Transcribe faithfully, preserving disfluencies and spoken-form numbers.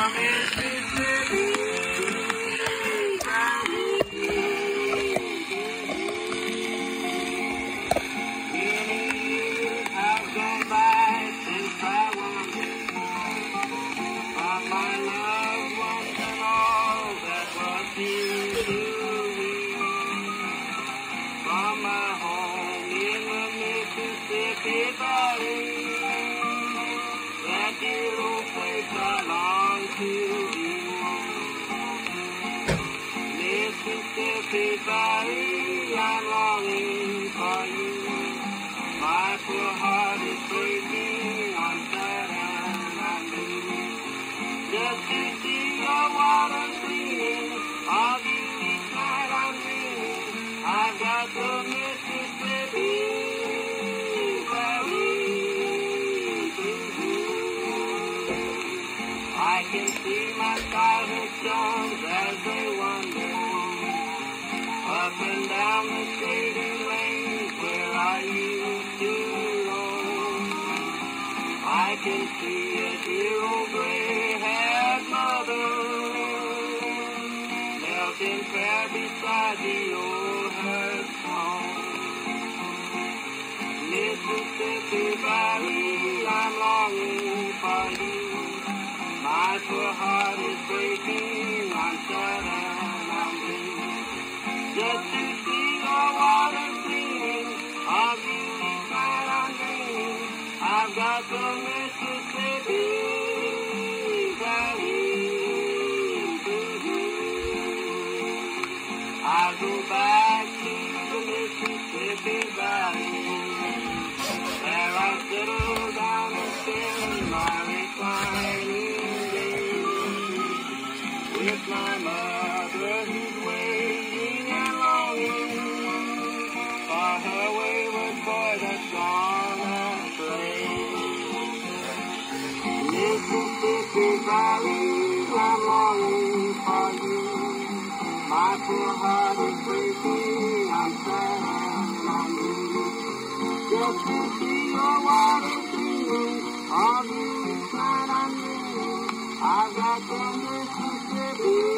Mississippi Valley. Many years have gone by since I wandered from my loved ones and all that was dear to me. From my home in the Mississippi Valley, that dear old place I long to be. Mississippi Valley, I'm longing for you. My poor heart is breaking one sad and I'm blue. Just to see your water gleaming, of you each night I'm dreaming. I've got the Mississippi Valley. I can see my childhood songs as they wander up and down the shady lanes where I used to roam. I can see a dear old gray-haired mother knelt in prayer beside the old hearth home. Mississippi Valley, I'm longing for you. My poor heart is breaking, I'm sad and I'm blue. Just to see your water gleaming, of you each night I'm dreaming. I've got the Mississippi Valley. I go back to the Mississippi Valley. There I settle down and spend my reclining with my mother who's waiting and longing for her wayward boy that's gone astray. Mississippi Valley, I'm longing for you. My poor heart is breaking, I'm sad and I'm blue. Just to see your water gleaming, of you each night I'm dreaming. I've got the Mississippi